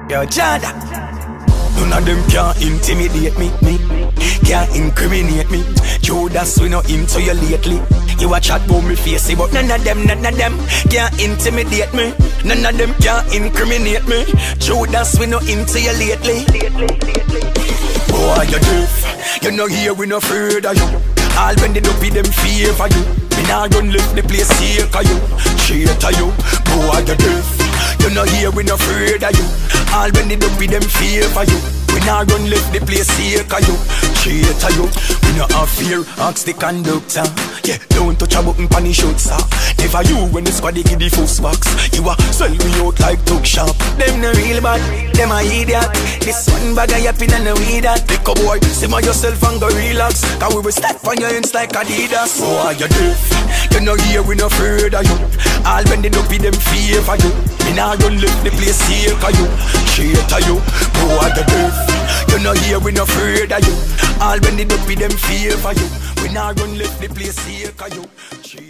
Yo, Jada. None of them can't intimidate me, can't incriminate me. Judas, we know into you lately. You a chat about me face, but none of them can't intimidate me. None of them can't incriminate me. Judas, we know into you lately. Boy, you deaf, you know here we no afraid of you. All when they don't be them favor you. Me nah run left the place here for you. Traitor you, boy you deaf. You know here we no afraid of you. All when they don't be them favor you. We nah run left the place here for you. Traitor you, we no have fear. Ask the conductor. Yeah, don't touch a button pan the shots, sir. Never you when the squad give the first box. You a sell me out like talk shop. Them no real bad, them a idiot. This one bag of yapping and no weed that. Pick a boy, simmer yourself and go relax. Cause we will step on your ends like Adidas. Boy, you deaf, you know here we no afraid of you. All when they don't be them favor you. Me nah run left the place here for you. Traitor you, boy you deaf. You know here we no afraid of you. All when they don't be them favor you. We nah run left the place here for you.